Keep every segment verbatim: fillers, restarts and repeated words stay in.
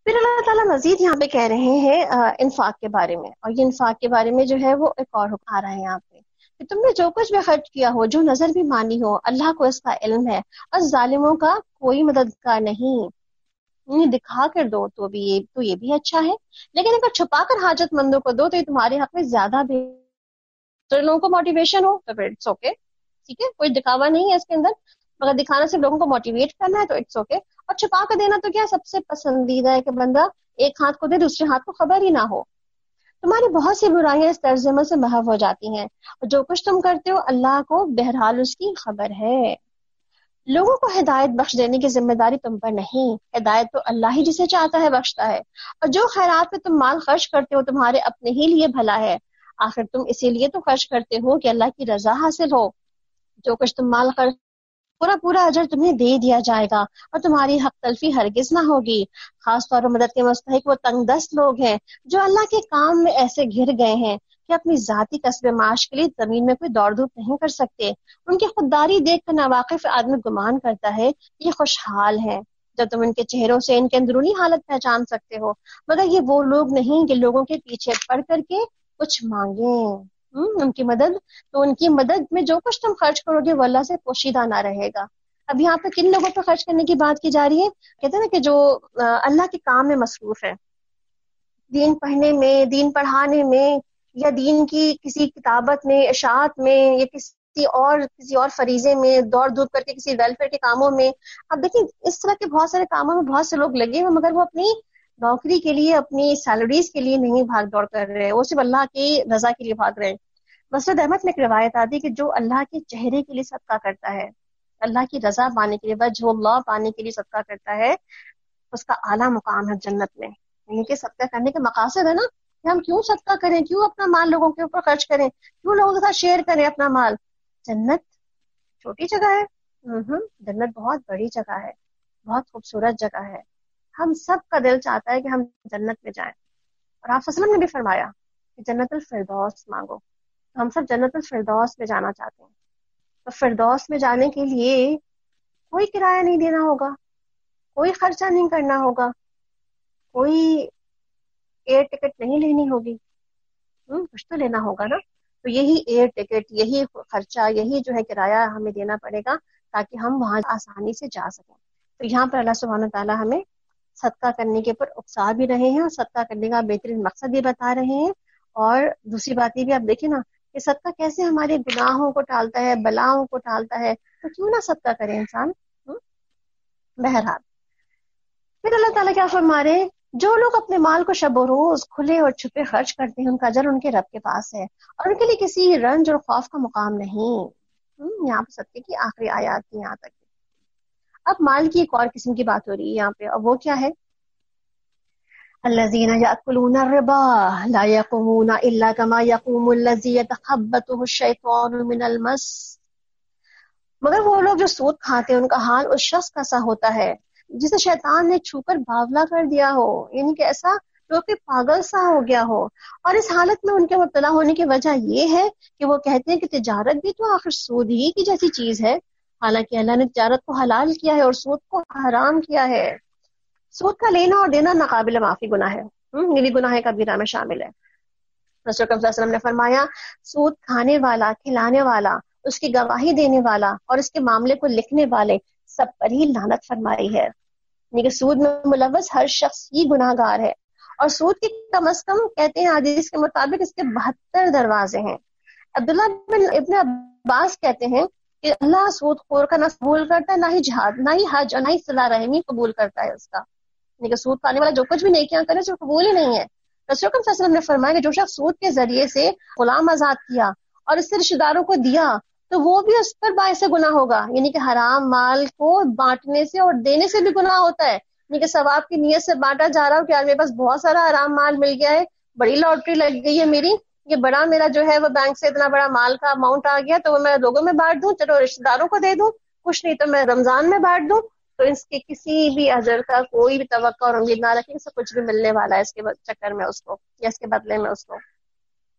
پھر اللہ تعالیٰ مزید یہاں پہ کہہ رہے ہیں انفاق کے بارے میں، اور یہ انفاق کے بارے میں جو ہے وہ ایک اور حکم آ رہا ہے یہاں پہ کہ تم نے جو کچھ بھی خرچ کیا ہو، جو نظر بھی مانی ہو، اللہ کو اس کا علم ہے، اور ظالموں کا کوئی مددگار نہیں۔ نہیں دکھا کر دو تو بھی یہ تو یہ بھی اچھا ہے، لیکن اگر چھپا کر حاجت مندوں کو دو تو یہ تمہارے حق میں زیادہ بہتر، لوگوں کو موٹیویشن ہو تو پھر اٹس اوکے، ٹھیک ہے، کوئی دکھاوا نہیں ہے اس کے اندر، مگر دکھانا صرف لوگوں کو موٹیویٹ کرنا ہے تو اٹس اوکے۔ اور چھپا کر دینا تو کیا سب سے پسندیدہ ہے کہ بندہ ایک ہاتھ کو دے دوسرے ہاتھ کو خبر ہی نہ ہو۔ تمہاری بہت سی برائیاں اس طرز عمل سے محو ہو جاتی ہیں، اور جو کچھ تم کرتے ہو اللہ کو بہرحال اس کی خبر ہے۔ لوگوں کو ہدایت بخش دینے کی ذمہ داری تم پر نہیں، ہدایت تو اللہ ہی جسے چاہتا ہے بخشتا ہے، اور جو خیرات میں تم مال خرچ کرتے ہو تمہارے اپنے ہی لیے بھلا ہے، آخر تم اسی لیے تو خرچ کرتے ہو کہ اللہ کی رضا حاصل ہو۔ جو کچھ تم مال خرچ پورا پورا اجر تمہیں دے دیا جائے گا، اور تمہاری حق تلفی ہرگز نہ ہوگی۔ خاص طور پر مدد کے مستحق وہ تنگ دست لوگ ہیں جو اللہ کے کام میں ایسے گھر گئے ہیں کہ اپنی ذاتی کسب معاش کے لیے زمین میں کوئی دوڑ دھوپ نہیں کر سکتے۔ ان کی خودداری دیکھ کر ناواقف آدمی گمان کرتا ہے کہ یہ خوشحال ہیں، جب تم ان کے چہروں سے ان کے اندرونی حالت پہچان سکتے ہو، مگر یہ وہ لوگ نہیں کہ لوگوں کے پیچھے پڑ کر کے کچھ مانگیں۔ ان کی مدد تو ان کی مدد میں جو کچھ تم خرچ کرو گے وہ اللہ سے پوشیدہ نہ رہے گا۔ اب یہاں پہ کن لوگوں پہ خرچ کرنے کی بات کی جا رہی ہے؟ کہتے ہیں نا کہ جو اللہ کے کام میں مصروف ہے، دین پڑھنے میں، دین پڑھانے میں، یا دین کی کسی کتابت میں، اشاعت میں، یا کسی اور کسی اور فریضے میں دوڑ دھوپ کر کے کسی ویلفیئر کے کاموں میں۔ اب دیکھیں اس طرح کے بہت سارے کاموں میں بہت سے لوگ لگے ہیں، مگر وہ اپنی نوکری کے لیے، اپنی سیلریز کے لیے نہیں بھاگ دوڑ کر رہے، وہ صرف اللہ کی رضا کے لیے بھاگ رہے۔ مسند احمد میں ایک روایت آتی کہ جو اللہ کے چہرے کے لیے صدقہ کرتا ہے، اللہ کی رضا پانے کے لیے، وجہ اللہ پانے کے لیے صدقہ کرتا ہے، اس کا اعلیٰ مقام ہے جنت میں۔ یعنی کہ صدقہ کرنے کے مقاصد ہے نا کہ ہم کیوں صدقہ کریں، کیوں اپنا مال لوگوں کے اوپر خرچ کریں، کیوں لوگوں کے ساتھ شیئر کریں اپنا مال۔ جنت چھوٹی جگہ ہے؟ ہم جنت بہت بڑی جگہ ہے، بہت خوبصورت جگہ ہے، ہم سب کا دل چاہتا ہے کہ ہم جنت میں جائیں۔ اور آپ وسلم نے بھی فرمایا کہ جنت الفردوس مانگو، ہم سب جنت الفردوس میں جانا چاہتے ہیں۔ تو فردوس میں جانے کے لیے کوئی کرایہ نہیں دینا ہوگا، کوئی خرچہ نہیں کرنا ہوگا، کوئی ایئر ٹکٹ نہیں لینی ہوگی، کچھ تو لینا ہوگا نا۔ تو یہی ایئر ٹکٹ، یہی خرچہ، یہی جو ہے کرایہ ہمیں دینا پڑے گا تاکہ ہم وہاں آسانی سے جا سکیں۔ تو یہاں پر اللہ سبحانہ تعالیٰ ہمیں صدقہ کرنے کے اوپر اکسا بھی رہے ہیں، اور صدقہ کرنے کا بہترین مقصد بھی بتا رہے ہیں۔ اور دوسری بات یہ بھی آپ دیکھیں نا کہ صدقہ کیسے ہمارے گناہوں کو ٹالتا ہے، بلاؤں کو ٹالتا ہے، تو کیوں نہ صدقہ کرے انسان۔ بہرحال پھر اللہ تعالیٰ کیا فرما رہے ہیں، جو لوگ اپنے مال کو شب و روز کھلے اور چھپے خرچ کرتے ہیں ان کا اجر ان کے رب کے پاس ہے، اور ان کے لیے کسی رنج اور خوف کا مقام نہیں۔ یہاں پہ صدقے کی آخری آیات کی یہاں تک۔ اب مال کی ایک اور قسم کی بات ہو رہی ہے یہاں پہ، اور وہ کیا ہے؟ الذین یأکلون الربا لا یقومون الا کما یقوم الذی یتخبطہ الشیطان من المس۔ مگر وہ لوگ جو سود کھاتے ہیں ان کا حال اس شخص کا سا ہوتا ہے جسے شیطان نے چھو کر باولا کر دیا ہو، یعنی کہ ایسا جو کہ پاگل سا ہو گیا ہو۔ اور اس حالت میں ان کے مبتلا ہونے کی وجہ یہ ہے کہ وہ کہتے ہیں کہ تجارت بھی تو آخر سود ہی کی جیسی چیز ہے، حالانکہ اللہ نے تجارت کو حلال کیا ہے اور سود کو حرام کیا ہے۔ سود کا لینا اور دینا ناقابل معافی گناہ ہے، یہ بھی گناہ کبیرہ میں شامل ہے۔ رسول کریم صلی اللہ علیہ وسلم نے فرمایا سود کھانے والا، کھلانے والا، اس کی گواہی دینے والا اور اس کے معاملے کو لکھنے والے سب پر ہی لعنت فرمائی ہے۔ یعنی کہ سود میں ملوث ہر شخص ہی گناہ گار ہے، اور سود کے کم از کم کہتے ہیں حدیث کے مطابق اس کے بہتر دروازے ہیں۔ عبداللہ بن ابن عباس کہتے ہیں کہ اللہ سود خور کا نہ قبول کرتا ہے، نہ ہی جہاد، نہ ہی حج، اور نہ ہی صلہ رحمی قبول کرتا ہے اس کا۔ یعنی کہ سود کھانے والا جو کچھ بھی نیکیاں کرے جو قبول ہی نہیں ہے۔ رسول کریم صلی اللہ علیہ وسلم نے فرمایا کہ جو شخص سود کے ذریعے سے غلام آزاد کیا اور اس سے رشتہ داروں کو دیا تو وہ بھی اس پر باعث گناہ ہوگا، یعنی کہ حرام مال کو بانٹنے سے اور دینے سے بھی گناہ ہوتا ہے۔ یعنی کہ ثواب کی نیت سے بانٹا جا رہا ہو کہ یار میرے پاس بہت سارا حرام مال مل گیا ہے، بڑی لاٹری لگ گئی ہے میری، یہ بڑا میرا جو ہے وہ بینک سے اتنا بڑا مال کا اماؤنٹ آ گیا تو وہ میں لوگوں میں بانٹ دوں، چلو رشتہ داروں کو دے دوں، کچھ نہیں تو میں رمضان میں بانٹ دوں، تو اس کے کسی بھی اجر کا کوئی بھی توقع اور امید نہ رکھیں، اس سے کچھ بھی ملنے والا ہے اس کے چکر میں اس کو یا اس کے بدلے میں اس کو۔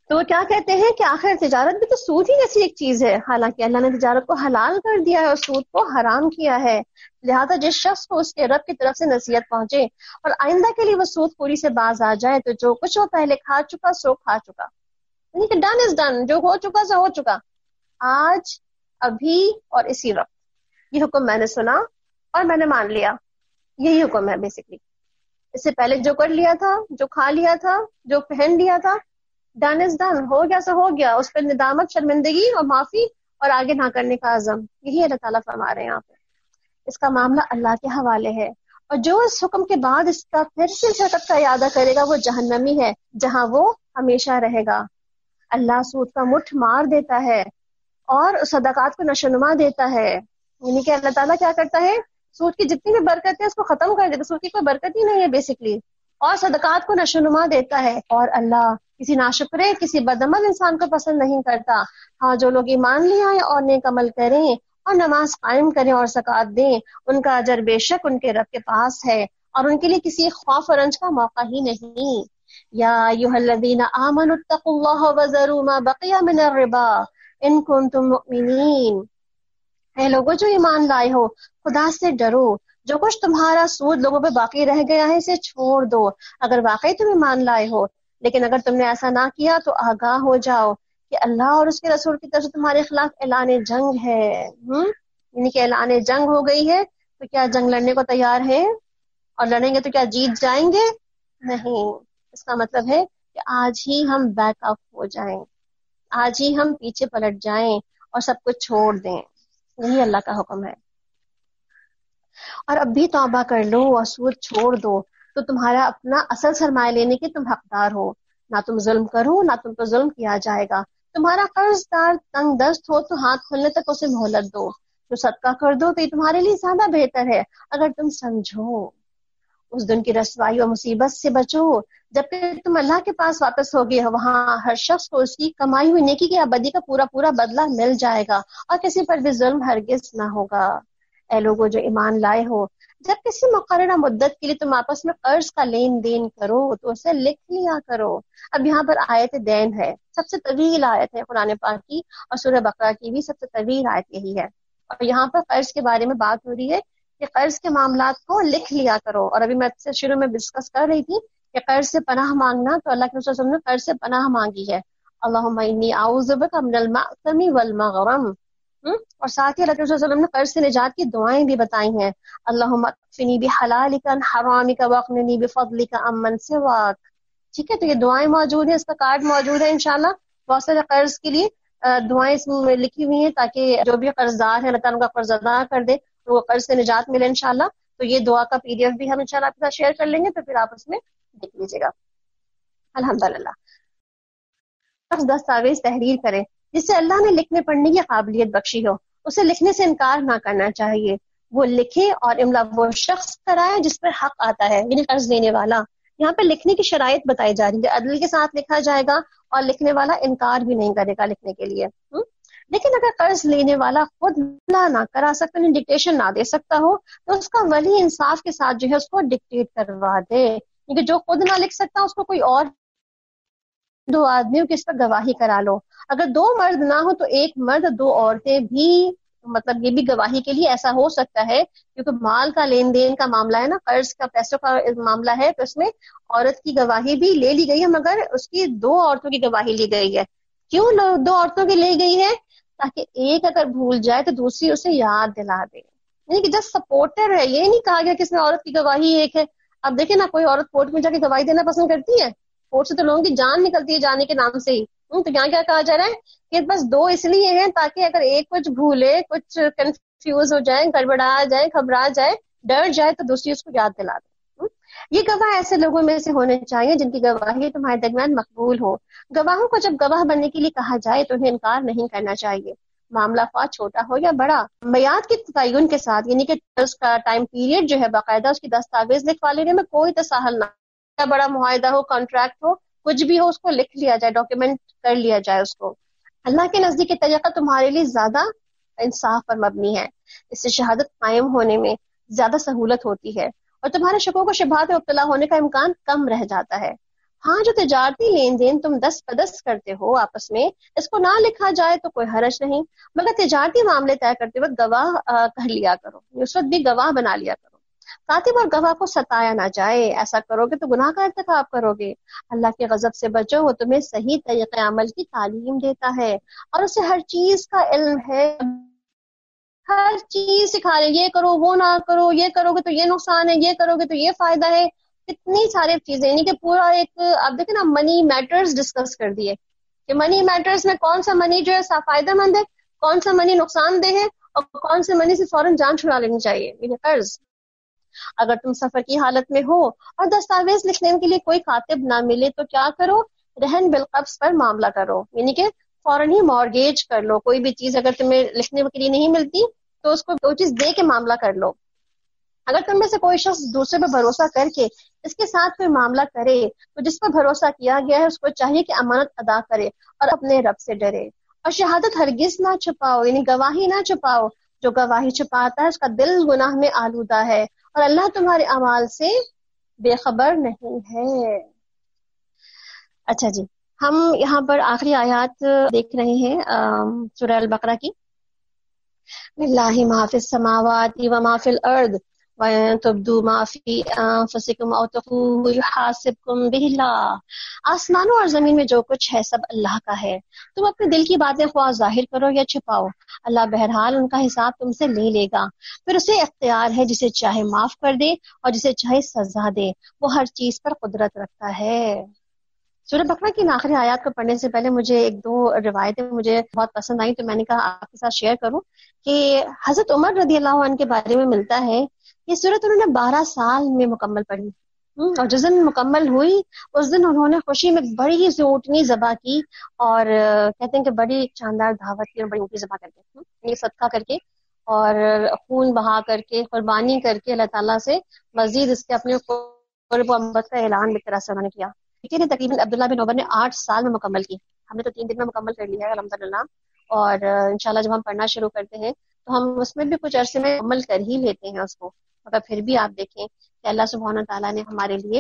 تو وہ کیا کہتے ہیں کہ آخر تجارت بھی تو سود ہی جیسی ایک چیز ہے، حالانکہ اللہ نے تجارت کو حلال کر دیا ہے اور سود کو حرام کیا ہے. لہذا جس شخص کو اس کے رب کی طرف سے نصیحت پہنچے اور آئندہ کے لیے وہ سود خوری سے باز آ جائے تو جو کچھ وہ پہلے کھا چکا سو کھا چکا، یعنی کہ ڈن از ڈن، جو ہو چکا سو ہو چکا، آج ابھی اور اسی وقت. یہ حکم میں نے سنا اور میں نے مان لیا، یہی حکم ہے بیسکلی. اس سے پہلے جو کر لیا تھا، جو کھا لیا تھا، جو پہن لیا تھا، ڈن از ڈن، ہو گیا سو ہو گیا. اس پہ ندامت، شرمندگی اور معافی اور آگے نہ کرنے کا عزم، یہی اللہ تعالیٰ فرما رہے ہیں یہاں پہ. اس کا معاملہ اللہ کے حوالے ہے. اور جو اس حکم کے بعد اس کا پھر سے شرکت کا ارادہ کرے گا وہ جہنمی ہے، جہاں وہ ہمیشہ رہے گا. اللہ سود کا مٹھ مار دیتا ہے اور صدقات کو نشوونما دیتا ہے. یعنی کہ اللہ تعالیٰ کیا کرتا ہے، سود کی جتنی بھی برکت ہے اس کو ختم کر دیتا. سود کی کوئی برکت ہی نہیں ہے بیسکلی، اور صدقات کو نشوونما دیتا ہے. اور اللہ کسی ناشکرے، کسی بدعمل انسان کو پسند نہیں کرتا. ہاں جو لوگ ایمان لے آئے اور نیک عمل کریں اور نماز قائم کریں اور زکوٰۃ دیں، ان کا اجر بے شک ان کے رب کے پاس ہے اور ان کے لیے کسی خوف اور رنج کا موقع ہی نہیں. یا ایھا الذین آمنوا اتقوا اللہ وذروا ما بقی من الربا ان کنتم مؤمنین. اے لوگوں جو ایمان لائے ہو، خدا سے ڈرو، جو کچھ تمہارا سود لوگوں پہ باقی رہ گیا ہے اسے چھوڑ دو اگر واقعی تم ایمان لائے ہو. لیکن اگر تم نے ایسا نہ کیا تو آگاہ ہو جاؤ کہ اللہ اور اس کے رسول کی طرف سے تمہارے خلاف اعلان جنگ ہے. ہم یعنی کہ اعلان جنگ ہو گئی ہے، تو کیا جنگ لڑنے کو تیار ہے؟ اور لڑیں گے تو کیا جیت جائیں گے؟ نہیں. اس کا مطلب ہے کہ آج ہی ہم بیک اپ ہو جائیں، آج ہی ہم پیچھے پلٹ جائیں اور سب کچھ چھوڑ دیں. یہی اللہ کا حکم ہے. اور اب بھی توبہ کر لو اور سود چھوڑ دو تو تمہارا اپنا اصل سرمایہ لینے کے تم حقدار ہو. نہ تم ظلم کرو، نہ تم پر ظلم کیا جائے گا. تمہارا قرض دار تنگ دست ہو تو ہاتھ کھلنے تک اسے مہلت دو. تو صدقہ کر دو تو یہ تمہارے لیے زیادہ بہتر ہے اگر تم سمجھو. اس دن کی رسوائی اور مصیبت سے بچو جب کہ تم اللہ کے پاس واپس ہوگے. وہاں ہر شخص کو اس کی کمائی ہوئی نیکی کی ابدی کا پورا پورا بدلہ مل جائے گا اور کسی پر بھی ظلم ہرگز نہ ہوگا. اے لوگوں جو ایمان لائے ہو، جب کسی مقررہ مدت کے لیے تم آپس میں قرض کا لین دین کرو تو اسے لکھ لیا کرو. اب یہاں پر آیت دین ہے، سب سے طویل آیت ہے قرآن پاک کی، اور سورہ بقرہ کی بھی سب سے طویل آیت یہی ہے. اور یہاں پر قرض کے بارے میں بات ہو رہی ہے کہ قرض کے معاملات کو لکھ لیا کرو. اور ابھی میں سے شروع میں ڈسکس کر رہی تھی کہ قرض سے پناہ مانگنا، تو اللہ کے رسول صلی اللہ علیہ وسلم نے قرض سے پناہ مانگی ہے. اللہم انی اعوذ بک من المأثم والمغرم. اور ساتھ ہی اللہ کے رسول صلی اللہ علیہ وسلم نے قرض سے نجات کی دعائیں بھی بتائی ہیں. اللہم اکفنی بحلالک عن حرامک واغننی بفضلک عمن سواک. ٹھیک ہے، تو یہ دعائیں موجود ہیں، اس کا کارڈ موجود ہے انشاءاللہ. بہت سارے قرض کے لیے دعائیں اس میں لکھی ہوئی ہیں تاکہ جو بھی قرض دار ہے اللہ تعالیٰ کا قرض ادا کر دے تو وہ قرض سے نجات ملے انشاءاللہ. تو یہ دعا کا پی ڈی ایف بھی ہم انشاءاللہ آپ کے ساتھ شیئر کر لیں گے، تو پھر آپ اس میں دیکھ لیجیے گا. الحمدللہ. دستاویز تحریر کرے جس سے اللہ نے لکھنے پڑھنے کی قابلیت بخشی ہو، اسے لکھنے سے انکار نہ کرنا چاہیے. وہ لکھے اور املا وہ شخص کرائے جس پر حق آتا ہے، یعنی قرض لینے والا. یہاں پہ لکھنے کی شرائط بتائی جا رہی ہے، عدل کے ساتھ لکھا جائے گا اور لکھنے والا انکار بھی نہیں کرے گا لکھنے کے لیے. لیکن اگر قرض لینے والا خود نہ کرا سکتا، ڈکٹیشن نہ دے سکتا ہو تو اس کا ولی انصاف کے ساتھ جو ہے اس کو ڈکٹیٹ کروا دے. کیونکہ جو خود نہ لکھ سکتا اس کو کوئی اور دو آدمیوں کی اس پر گواہی کرا لو. اگر دو مرد نہ ہو تو ایک مرد دو عورتیں بھی، مطلب یہ بھی گواہی کے لیے ایسا ہو سکتا ہے کیونکہ مال کا لین دین کا معاملہ ہے نا، قرض کا پیسوں کا معاملہ ہے، تو اس میں عورت کی گواہی بھی لے لی گئی ہے، مگر اس کی دو عورتوں کی گواہی لی گئی ہے. کیوں دو عورتوں کی لی گئی ہے؟ تاکہ ایک اگر بھول جائے تو دوسری اسے یاد دلا دے. یعنی کہ جسٹ سپورٹر ہے، یہ نہیں کہا گیا کہ اس میں عورت کی گواہی ایک ہے. اب دیکھیں نا، کوئی عورت کورٹ میں جا کے گواہی دینا پسند کرتی ہے؟ کورٹ سے تو لوگوں کی جان نکلتی ہے جانے کے نام سے ہی. تو یہاں کیا کہا جا رہا ہے کہ بس دو اس لیے ہیں تاکہ اگر ایک کچھ بھولے، کچھ کنفیوز ہو جائے، گڑبڑا جائے، گھبرا جائے، ڈر جائے، تو دوسری اس کو یاد دلا دے. یہ گواہ ایسے لوگوں میں سے ہونے چاہیے جن کی گواہی تمہارے درمیان مقبول ہو. گواہوں کو جب گواہ بننے کے لیے کہا جائے تو انہیں انکار نہیں کرنا چاہیے، معاملہ خواہ چھوٹا ہو یا بڑا. میعاد کے تعین کے ساتھ، یعنی کہ اس کا ٹائم پیریڈ جو ہے باقاعدہ اس کی دستاویز لکھوا لینے میں کوئی تساہل نہ. بڑا معاہدہ ہو، کانٹریکٹ ہو، کچھ بھی ہو، اس کو لکھ لیا جائے، ڈاکیومنٹ کر لیا جائے اس کو. اللہ کے نزدیک یہ طریقہ تمہارے لیے زیادہ انصاف پر مبنی ہے. اس سے شہادت قائم ہونے میں زیادہ سہولت ہوتی ہے اور تمہارے شکوک و شبہات میں مبتلا ہونے کا امکان کم رہ جاتا ہے. ہاں جو تجارتی لین دین تم دس بدس کرتے ہو آپس میں، اس کو نہ لکھا جائے تو کوئی حرج نہیں، مگر تجارتی معاملے طے کرتے وقت گواہ کر لیا کرو، اس وقت بھی گواہ بنا لیا کرو، کاتب اور گواہ کو ستایا نہ جائے، ایسا کرو گے تو گناہ کا ارتکاب کرو گے۔ اللہ کے غضب سے بچو، وہ تمہیں صحیح طریقے عمل کی تعلیم دیتا ہے اور اسے ہر چیز کا علم ہے، ہر چیز سکھا رہے، یہ کرو وہ نہ کرو، یہ کرو گے تو یہ نقصان ہے، یہ کرو گے تو یہ فائدہ ہے، کتنی ساری چیزیں، یعنی کہ پورا ایک آپ دیکھیں نا منی میٹرز ڈسکس کر دیے کہ منی میٹرز میں کون سا منی جو ہے فائدہ مند ہے، کون سا منی نقصان دہ ہے، اور کون سے منی سے فوراً جان چھڑا لینی چاہیے، یعنی قرض۔ اگر تم سفر کی حالت میں ہو اور دستاویز لکھنے کے لیے کوئی کاتب نہ ملے تو کیا کرو، رہن بالقبض پر معاملہ کرو، یعنی کہ فوراً ہی مارگیج کر لو، کوئی بھی چیز اگر تمہیں لکھنے کے لیے نہیں ملتی تو اس کو وہ چیز دے کے معاملہ کر لو۔ اگر تم میں سے کوئی شخص دوسرے پر بھروسہ کر کے اس کے ساتھ کوئی معاملہ کرے تو جس پر بھروسہ کیا گیا ہے اس کو چاہیے کہ امانت ادا کرے اور اپنے رب سے ڈرے، اور شہادت ہرگز نہ چھپاؤ، یعنی گواہی نہ چھپاؤ، جو گواہی چھپاتا ہے اس کا دل گناہ میں آلودہ ہے اور اللہ تمہارے اعمال سے بے خبر نہیں ہے۔ اچھا جی، ہم یہاں پر آخری آیات دیکھ رہے ہیں سورہ البقرہ کی۔ للہ ما فی السماوات و ما فی الارض وَإِن تُبْدُوا مَا فِي أَنفُسِكُمْ أَوْ تُخْفُوهُ يُحَاسِبْكُم بِهِ اللَّهُ، آسمانوں اور زمین میں جو کچھ ہے سب اللہ کا ہے، تم اپنے دل کی باتیں خواہ ظاہر کرو یا چھپاؤ، اللہ بہرحال ان کا حساب تم سے لے لے گا، پھر اسے اختیار ہے جسے چاہے معاف کر دے اور جسے چاہے سزا دے، وہ ہر چیز پر قدرت رکھتا ہے۔ سورہ بقرہ کی آخری آیات کو پڑھنے سے پہلے مجھے ایک دو روایتیں مجھے بہت پسند آئیں تو میں نے کہا آپ کے ساتھ شیئر کروں کہ حضرت عمر رضی اللہ عنہ کے بارے میں ملتا ہے یہ سورت انہوں نے بارہ سال میں مکمل پڑھی، اور جس دن مکمل ہوئی اس دن انہوں نے خوشی میں بڑی سی اونٹنی ذبح کی، اور کہتے ہیں کہ بڑی شاندار دعوت کی اور بڑی اونٹنی ذبح کر کے، یہ صدقہ کر کے اور خون بہا کر کے قربانی کر کے اللہ تعالیٰ سے مزید اس کے اپنے قرب و امت کا اعلان بھی طرح سے انہوں نے کیا۔ نے تقریباً عبداللہ بن عمر نے آٹھ سال میں مکمل کی، ہم نے تو تین دن میں مکمل کر لیا ہے الحمدللہ، اور انشاءاللہ جب ہم پڑھنا شروع کرتے ہیں تو ہم اس میں بھی کچھ عرصے میں عمل کر ہی لیتے ہیں اس کو، مگر پھر بھی آپ دیکھیں کہ اللہ سبحانہ تعالیٰ نے ہمارے لیے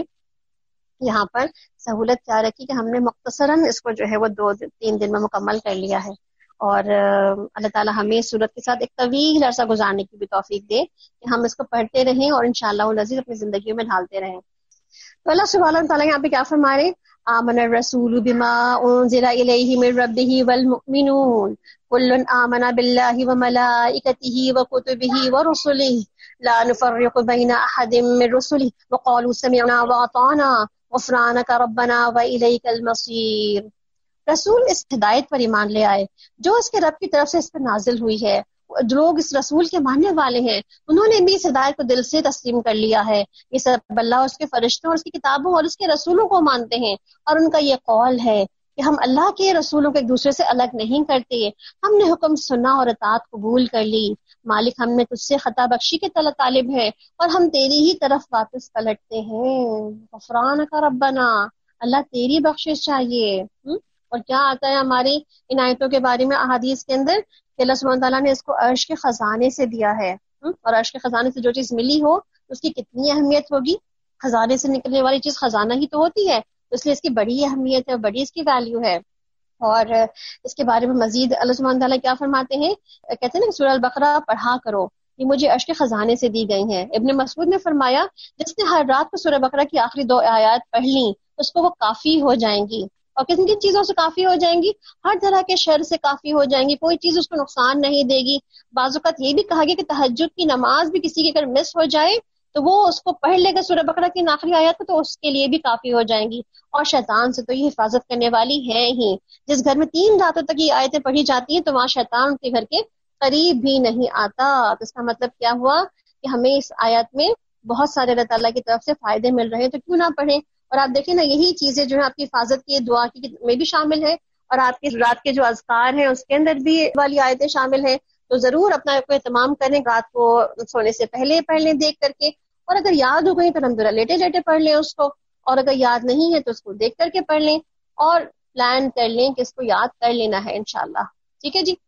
یہاں پر سہولت کیا رکھی کہ ہم نے مختصراً اس کو جو ہے وہ دو تین دن میں مکمل کر لیا ہے، اور اللہ تعالیٰ ہمیں اس صورت کے ساتھ ایک طویل عرصہ گزارنے کی بھی توفیق دے کہ ہم اس کو پڑھتے رہیں اور انشاءاللہ العزیز اپنی زندگیوں میں ڈھالتے رہیں۔ تو اللہ سبحانہ تعالیٰ یہاں پہ کیا فرما رہے ہیں، آمن الرسول بما انزل الیہ من ربہ والمؤمنون کل آمن باللہ وملائکتہ وکتبہ ورسلہ لا نفرق بین احد من رسلہ وقالوا سمعنا واطعنا غفرانک ربنا والیک المصیر۔ رسول اس ہدایت پر ایمان لے آئے جو اس کے رب کی طرف سے اس پر نازل ہوئی ہے، جو لوگ اس رسول کے ماننے والے ہیں انہوں نے بھی اس ہدایت کو دل سے تسلیم کر لیا ہے، یہ سب اللہ اور اس کے فرشتوں اور اس کی کتابوں اور اس کے رسولوں کو مانتے ہیں، اور ان کا یہ قول ہے کہ ہم اللہ کے رسولوں کو ایک دوسرے سے الگ نہیں کرتے، ہم نے حکم سنا اور اطاعت قبول کر لی، مالک ہم نے تجھ سے خطا بخشی کے طالب ہے اور ہم تیری ہی طرف واپس پلٹتے ہیں، غفرانک ربنا، اللہ تیری بخشش چاہیے۔ اور کیا آتا ہے ہماری ان آیتوں کے بارے میں احادیث کے اندر کہ اللہ سبحانہ تعالیٰ نے اس کو عرش کے خزانے سے دیا ہے، اور عرش کے خزانے سے جو چیز ملی ہو اس کی کتنی اہمیت ہوگی، خزانے سے نکلنے والی چیز خزانہ ہی تو ہوتی ہے، اس لیے اس کی بڑی اہمیت ہے، بڑی اس کی ویلیو ہے۔ اور اس کے بارے میں مزید اللہ سبحانہ تعالیٰ کیا فرماتے ہیں، کہتے ہیں نا سورہ البقرہ پڑھا کرو، یہ مجھے عرش کے خزانے سے دی گئی ہیں۔ ابن مسعود نے فرمایا جس نے ہر رات کو سورہ بقرہ کی آخری دو آیات پڑھ لیں اس کو وہ کافی ہو جائیں گی، اور کن کن چیزوں سے کافی ہو جائیں گی، ہر طرح کے شر سے کافی ہو جائیں گی، کوئی چیز اس کو نقصان نہیں دے گی۔ بعض اوقات یہ بھی کہا گیا کہ تہجد کی نماز بھی کسی کی اگر مس ہو جائے تو وہ اس کو پڑھ لے گا سورہ بقرہ کی آخری آیات کو تو اس کے لیے بھی کافی ہو جائیں گی، اور شیطان سے تو یہ حفاظت کرنے والی ہے ہی، جس گھر میں تین راتوں تک یہ آیتیں پڑھی جاتی ہیں تو وہاں شیطان ان کے گھر کے قریب بھی نہیں آتا۔ تو اس کا مطلب کیا ہوا کہ ہمیں اس آیات میں بہت سارے اللہ تعالیٰ کی طرف سے فائدے مل رہے ہیں، تو کیوں نہ پڑھیں۔ اور آپ دیکھیں نا یہی چیزیں جو ہے آپ کی حفاظت کی دعا کی میں بھی شامل ہے، اور آپ کی رات کے جو اذکار ہیں اس کے اندر بھی والی آیتیں شامل ہیں، تو ضرور اپنا کو اہتمام کریں، رات کو سونے سے پہلے پڑھ لیں دیکھ کر کے، اور اگر یاد ہو گئی تو الحمدللہ لیٹے لیٹے پڑھ لیں اس کو، اور اگر یاد نہیں ہے تو اس کو دیکھ کر کے پڑھ لیں، اور پلان کر لیں کہ اس کو یاد کر لینا ہے انشاءاللہ۔ ٹھیک ہے جی،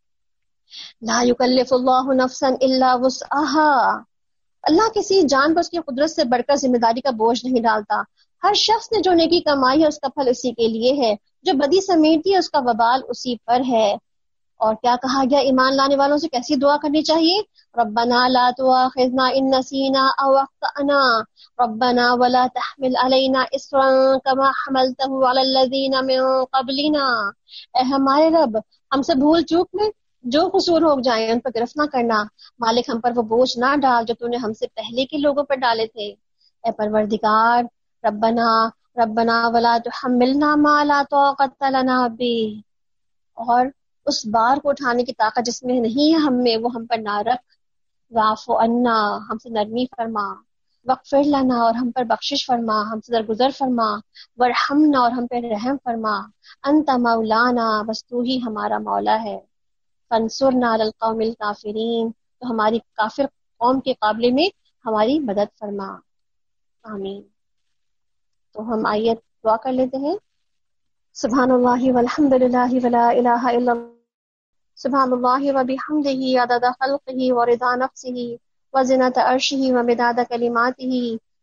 لا یکلف اللہ نفسا الا وسعها، اللہ کسی جان پر اس کی قدرت سے بڑھ کر ذمہ داری کا بوجھ نہیں ڈالتا، ہر شخص نے جو نیکی کمائی ہے اس کا پھل اسی کے لیے ہے، جو بدی سمیٹی ہے اس کا وبال اسی پر ہے۔ اور کیا کہا گیا ایمان لانے والوں سے کیسی دعا کرنی چاہیے؟ ربنا لا تؤاخذنا ان نسینا او اخطأنا ربنا ولا تحمل علينا اصرا كما حملته على الذين من قبلنا، اے ہمارے رب ہم سے بھول چوک میں جو قصور ہو جائیں ان پر گرفت نہ کرنا، مالک ہم پر وہ بوجھ نہ ڈال جو تو نے ہم سے پہلے کے لوگوں پر ڈالے تھے۔ اے پروردگار ربنا ربنا ولا تحملنا ما لا طاقت لنا به، اور اس بار کو اٹھانے کی طاقت جس میں نہیں ہے ہم میں وہ ہم پر نہ رکھ۔ واعف عنا، ہم سے نرمی فرما، واغفر لنا، اور ہم پر بخشش فرما، ہم سے درگزر فرما، وارحمنا، اور ہم پر رحم فرما، انت مولانا، بس تو ہی ہمارا مولا ہے، فانصرنا علی القوم الکافرین، تو ہماری کافر قوم کے قابلے میں ہماری مدد فرما، آمین۔ تو ہم آیت دعا کر لیتے ہیں۔ سبحان اللہ والحمد للہ ولا الہ الا اللہ، سبحان اللہ وبحمدہ عدد خلقہ ورضا نفسہ وزنۃ عرشہ ومداد کلماتہ،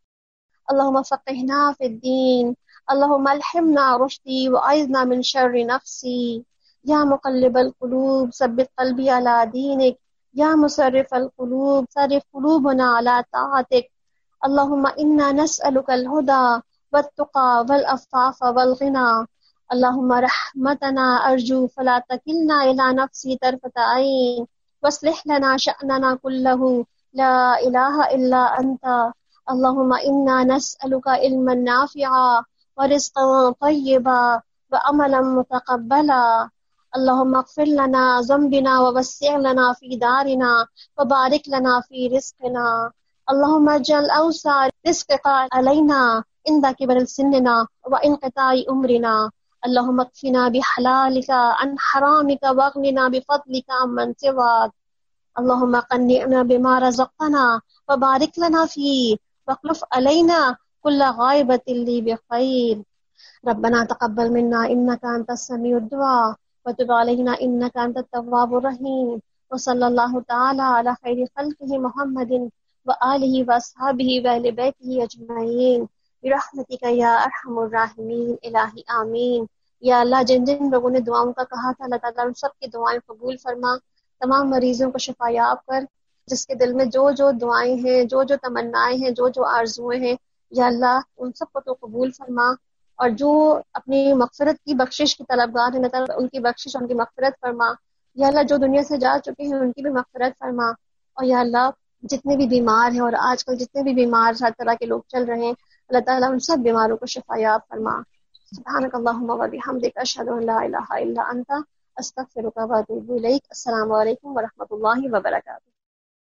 اللہم فقہنا فی الدین، اللہم الہمنا رشدی واعذنا من شر نفسی، یا مقلب القلوب ثبت قلبی علی دینک، یا مصرف القلوب صرف قلوبنا علی طاعتک، اللہم انا نسألک الہدی والتقى والعفاف والغنى، اللهم رحمتنا ارجو فلا تكلنا الى نفسي طرفة عين واصلح لنا شأننا كله لا اله الا انت، اللهم انا نسألك علما نافعا ورزقا طيبا وعملا متقبلا، اللهم اغفر لنا ذنبنا ووسع لنا في دارنا وبارك لنا في رزقنا، اللهم اجعل اوسع رزقك علينا عند كبر سننا وانقطاع عمرنا، اللهم اكفنا بحلالك عن حرامك واغننا بفضلك عمن سواك، اللهم قنعنا بما رزقتنا وبارك لنا فيه واخلف علينا كل غائبة لي بخير، ربنا تقبل منا انك انت السميع الدعاء وتب علينا انك انت التواب الرحيم، وصلى الله تعالى على خير خلقه محمد وآله واصحابه واهل بيته اجمعين برحمتک یا ارحم الراحمین، الہی آمین۔ یا اللہ جن جن لوگوں نے دعاؤں کا کہا تھا اللہ تعالیٰ ان سب کی دعائیں قبول فرما، تمام مریضوں کو شفا یاب کر، جس کے دل میں جو جو دعائیں ہیں، جو جو تمنائیں ہیں، جو جو آرزویں ہیں، یا اللہ ان سب کو تو قبول فرما، اور جو اپنی مغفرت کی بخشش کی طلبگار ہیں اللہ تعالیٰ ان کی بخشش اور ان کی مغفرت فرما، یا اللہ جو دنیا سے جا چکے ہیں ان کی بھی مغفرت فرما، اور یا اللہ جتنے بھی بیمار ہیں اور آج کل جتنے بھی بیمار ہر طرح کے لوگ چل رہے ہیں اللہ تعالیٰ ان سب بیماروں کو شفا یاب فرما۔ سبحانک اللہم و بحمدک، اشہد ان لا الہ الا انت، استغفرک و اتوب الیک۔ السلام علیکم ورحمۃ اللہ وبرکاتہ۔